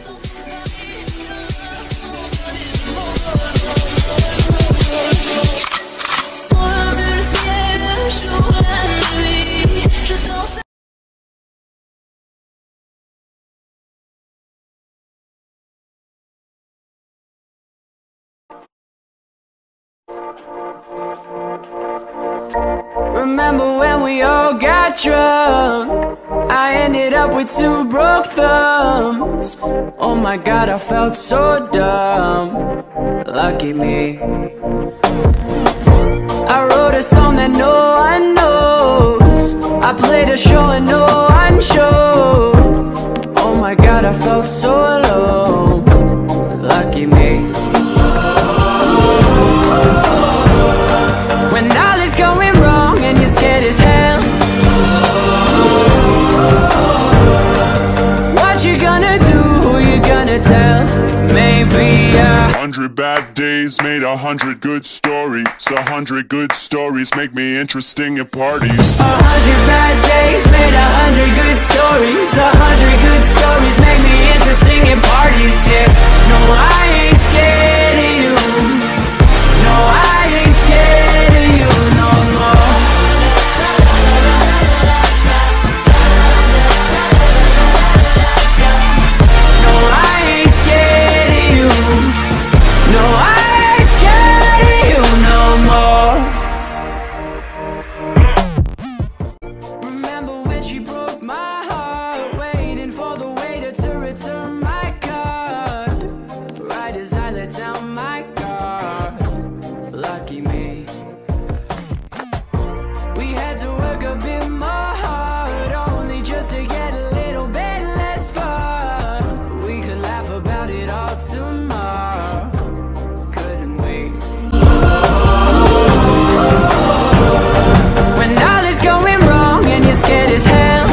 Remember when we all got drunk? I ended up with 2 broke thumbs. Oh my god, I felt so dumb. Lucky me. I wrote a song that no one knows. I played a show and no one showed. Oh my god, I felt so alone. Lucky me. When all is going wrong and you're scared as hell, what you gonna do, who you gonna tell? Maybe 100 bad days made 100 good stories. 100 good stories make me interesting at parties. 100 bad days made 100 good stories. 100 good stories make me interesting at parties. Yeah, no, I ain't scared of you. No, I ain't scared of you no more. No, I ain't scared of you. No, I ain't scared of you no more. Remember when she broke my heart, waiting for the waiter to return my card, right as I let down my guard. Lucky me. We had to work a bit more hard, only just to get a little bit less fun. We could laugh about it all tomorrow, couldn't we? When all is going wrong and you're scared as hell,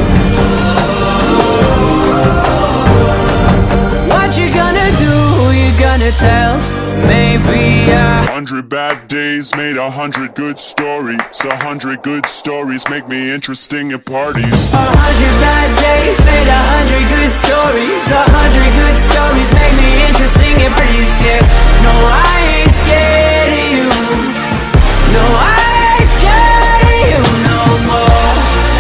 what you gonna do, who you gonna tell? Maybe 100 bad days made 100 good stories. 100 good stories make me interesting at parties. 100 bad days made 100 good stories. 100 good stories make me interesting at parties. Yeah, no, I ain't scared of you. No, I ain't scared of you no more.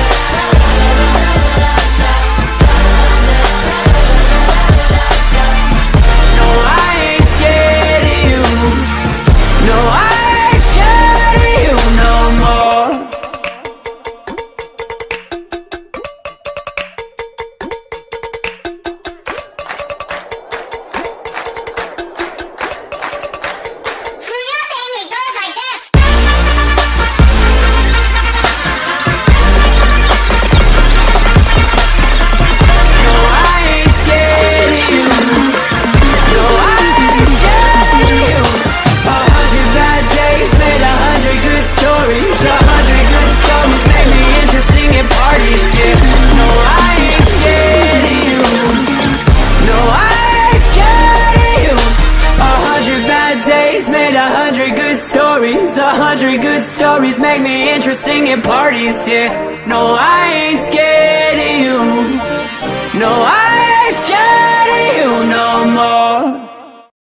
No, I ain't scared of you. No, I ain't scared of you no more. No, I ain't scared of you. No, I ain't scared of you. 100 bad days made 100 good stories. 100 good stories make me interesting at parties. Yeah, no, I ain't scared of you. No, I ain't scared of you. 100 bad days made 100 good stories. 100 good stories make me interesting at parties. Yeah, no, I ain't scared of you. No, I